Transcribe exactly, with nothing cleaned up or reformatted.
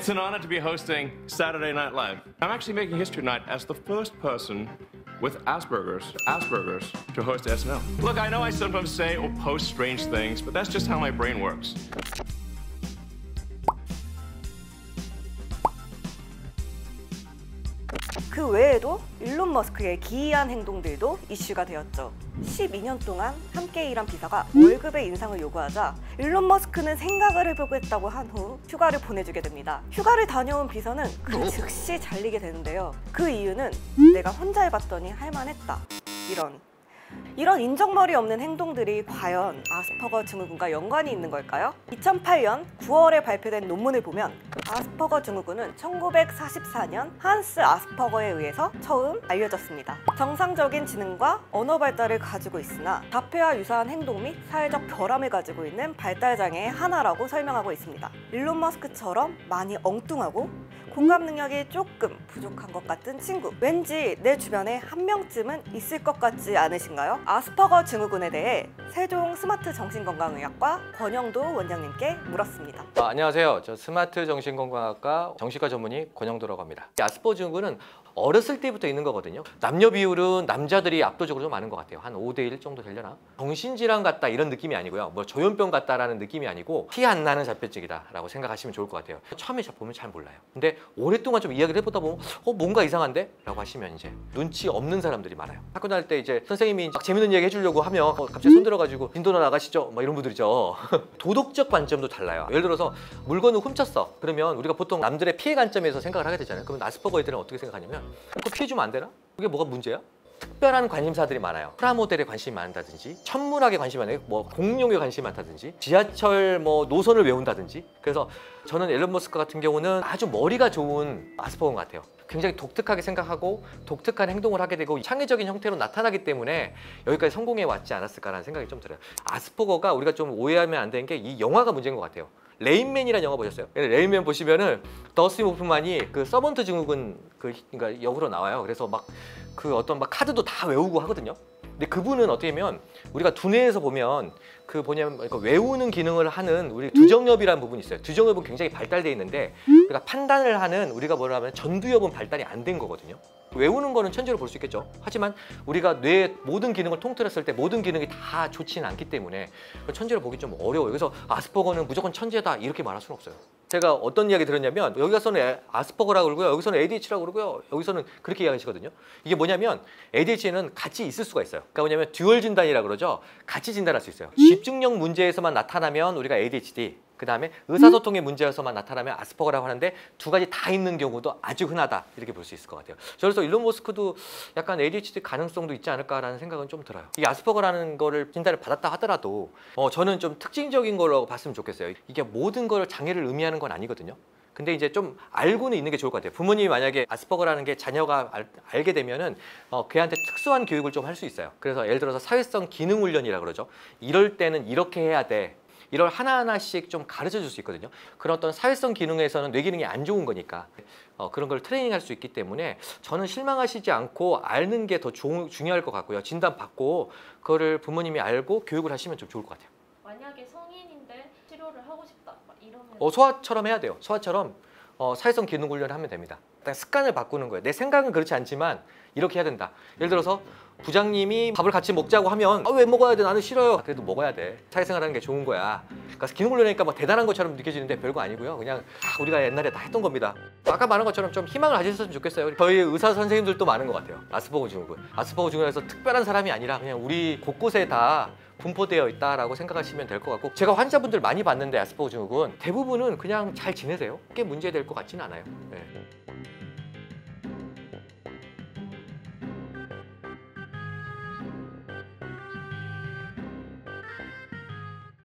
It's an honor to be hosting Saturday Night Live. I'm actually making history tonight as the first person with Asperger's, Asperger's, to host S N L. Look, I know I sometimes say or post strange things, but that's just how my brain works. 그 외에도 일론 머스크의 기이한 행동들도 이슈가 되었죠. 십이 년 동안 함께 일한 비서가 월급의 인상을 요구하자 일론 머스크는 생각을 해보겠다고 한 후 휴가를 보내주게 됩니다. 휴가를 다녀온 비서는 그 즉시 잘리게 되는데요. 그 이유는 내가 혼자 해봤더니 할만했다. 이런 이런 인정머리 없는 행동들이 과연 아스퍼거 증후군과 연관이 있는 걸까요? 이천팔 년 구월에 발표된 논문을 보면 아스퍼거 증후군은 천구백사십사 년 한스 아스퍼거에 의해서 처음 알려졌습니다. 정상적인 지능과 언어 발달을 가지고 있으나 자폐와 유사한 행동 및 사회적 결함을 가지고 있는 발달장애의 하나라고 설명하고 있습니다. 일론 머스크처럼 많이 엉뚱하고 공감 능력이 조금 부족한 것 같은 친구, 왠지 내 주변에 한 명쯤은 있을 것 같지 않으신가요? 아스퍼거 증후군에 대해 세종 스마트 정신건강의학과 권영도 원장님께 물었습니다. 아, 안녕하세요. 저 스마트 정신건강학과 정신과 전문의 권영도라고 합니다. 아스퍼거 증후군은 어렸을 때부터 있는 거거든요. 남녀 비율은 남자들이 압도적으로 좀 많은 것 같아요. 한 오 대 일 정도 되려나? 정신질환 같다 이런 느낌이 아니고요. 뭐 조현병 같다라는 느낌이 아니고 티 안 나는 자폐증이다라고 생각하시면 좋을 것 같아요. 처음에 보면 잘 몰라요. 근데 오랫동안 좀 이야기를 해보다 보면 어 뭔가 이상한데? 라고 하시면 이제 눈치 없는 사람들이 많아요. 학교 다닐 때 이제 선생님이 막 재밌는 이야기 해주려고 하면 어, 갑자기 손 들어가지고 빈도나 나가시죠? 막 이런 분들이죠. 도덕적 관점도 달라요. 예를 들어서 물건을 훔쳤어. 그러면 우리가 보통 남들의 피해 관점에서 생각을 하게 되잖아요. 그러면 아스퍼거 애들은 어떻게 생각하냐면 또 피해주면 안 되나? 그게 뭐가 문제야? 특별한 관심사들이 많아요. 프라모델에 관심이 많다든지 천문학에 관심이 많아요. 뭐 공룡에 관심이 많다든지 지하철 뭐 노선을 외운다든지. 그래서 저는 일론 머스크 같은 경우는 아주 머리가 좋은 아스퍼거인 것 같아요. 굉장히 독특하게 생각하고 독특한 행동을 하게 되고 창의적인 형태로 나타나기 때문에 여기까지 성공해 왔지 않았을까라는 생각이 좀 들어요. 아스퍼거가 우리가 좀 오해하면 안 되는 게 이 영화가 문제인 것 같아요. 레인맨이라는 영화 보셨어요? 레인맨 보시면은 더스틴 호프만이 그 서번트 증후군 그 그러니까 역으로 나와요. 그래서 막 그 어떤 막 카드도 다 외우고 하거든요. 근데 그분은 어떻게 보면 우리가 두뇌에서 보면 그 뭐냐면 그러니까 외우는 기능을 하는 우리 두정엽이라는 부분이 있어요. 두정엽은 굉장히 발달되어 있는데 우리가 판단을 하는 우리가 뭐라 하면 전두엽은 발달이 안 된 거거든요. 외우는 거는 천재로 볼 수 있겠죠. 하지만 우리가 뇌의 모든 기능을 통틀었을 때 모든 기능이 다 좋지는 않기 때문에 천재로 보기 좀 어려워요. 그래서 아스퍼거는 무조건 천재다 이렇게 말할 수는 없어요. 제가 어떤 이야기 들었냐면 여기서는 아스퍼거라고 그러고요. 여기서는 에이디에이치라고 그러고요. 여기서는 그렇게 이야기하시거든요. 이게 뭐냐면 에이디에이치는 같이 있을 수가 있어요. 그러니까 뭐냐면 듀얼 진단이라고 그러죠. 같이 진단할 수 있어요. 집중력 문제에서만 나타나면 우리가 에이디에이치디, 그 다음에 의사소통의 문제에서만 나타나면 아스퍼거라고 하는데 두 가지 다 있는 경우도 아주 흔하다 이렇게 볼 수 있을 것 같아요. 그래서 일론 머스크도 약간 에이디에이치디 가능성도 있지 않을까라는 생각은 좀 들어요. 이 아스퍼거라는 거를 진단을 받았다 하더라도 어, 저는 좀 특징적인 걸로 봤으면 좋겠어요. 이게 모든 걸 장애를 의미하는 건 아니거든요. 근데 이제 좀 알고는 있는 게 좋을 것 같아요. 부모님이 만약에 아스퍼거라는 게 자녀가 알, 알게 되면은 어, 걔한테 특수한 교육을 좀 할 수 있어요. 그래서 예를 들어서 사회성 기능 훈련이라고 그러죠. 이럴 때는 이렇게 해야 돼. 이걸 하나하나씩 좀 가르쳐 줄 수 있거든요. 그런 어떤 사회성 기능에서는 뇌 기능이 안 좋은 거니까 어, 그런 걸 트레이닝할 수 있기 때문에 저는 실망하시지 않고 아는 게 더 중요할 것 같고요. 진단 받고 그거를 부모님이 알고 교육을 하시면 좀 좋을 것 같아요. 만약에 성인인데 치료를 하고 싶다 막 이러면 어, 소아처럼 해야 돼요. 소아처럼 어, 사회성 기능 훈련을 하면 됩니다. 일단 습관을 바꾸는 거예요. 내 생각은 그렇지 않지만 이렇게 해야 된다. 예를 들어서 부장님이 밥을 같이 먹자고 하면 아, 왜 먹어야 돼? 나는 싫어요. 그래도 먹어야 돼. 사회생활하는 게 좋은 거야. 그러니까 기능 훈련이니까 뭐 대단한 것처럼 느껴지는데 별거 아니고요. 그냥 아, 우리가 옛날에 다 했던 겁니다. 아까 말한 것처럼 좀 희망을 가지셨으면 좋겠어요. 저희 의사 선생님들도 많은 것 같아요. 아스퍼거 증후군. 아스퍼거 증후군에서 특별한 사람이 아니라 그냥 우리 곳곳에 다 분포되어 있다라고 생각하시면 될 것 같고, 제가 환자분들 많이 봤는데 아스퍼거 증후군 대부분은 그냥 잘 지내세요. 꽤 문제될 것 같지는 않아요. 네.